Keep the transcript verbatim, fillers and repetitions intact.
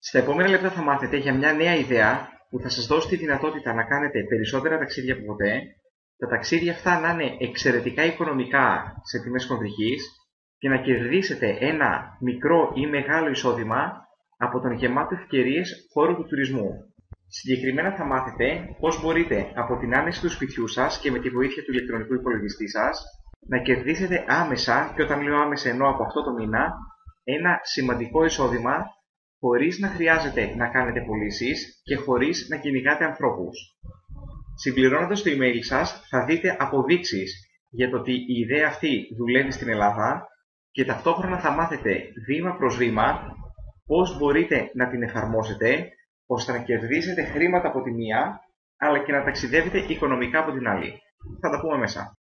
Στα επόμενα λεπτά θα μάθετε για μια νέα ιδέα που θα σας δώσει τη δυνατότητα να κάνετε περισσότερα ταξίδια από ποτέ, τα ταξίδια αυτά να είναι εξαιρετικά οικονομικά σε τιμές χονδρικής και να κερδίσετε ένα μικρό ή μεγάλο εισόδημα από τον γεμάτο ευκαιρίες χώρο του τουρισμού. Συγκεκριμένα θα μάθετε πώς μπορείτε από την άνεση του σπιτιού σας και με τη βοήθεια του ηλεκτρονικού υπολογιστή σας να κερδίσετε άμεσα, και όταν λέω άμεσα εννοώ από αυτό το μήνα, ένα σημαντικό εισόδημα χωρίς να χρειάζεται να κάνετε πωλήσεις και χωρίς να κυνηγάτε ανθρώπους. Συμπληρώνοντας το email σας θα δείτε αποδείξεις για το ότι η ιδέα αυτή δουλεύει στην Ελλάδα και ταυτόχρονα θα μάθετε βήμα προς βήμα πώς μπορείτε να την εφαρμόσετε ώστε να κερδίσετε χρήματα από τη μία αλλά και να ταξιδεύετε οικονομικά από την άλλη. Θα τα πούμε μέσα.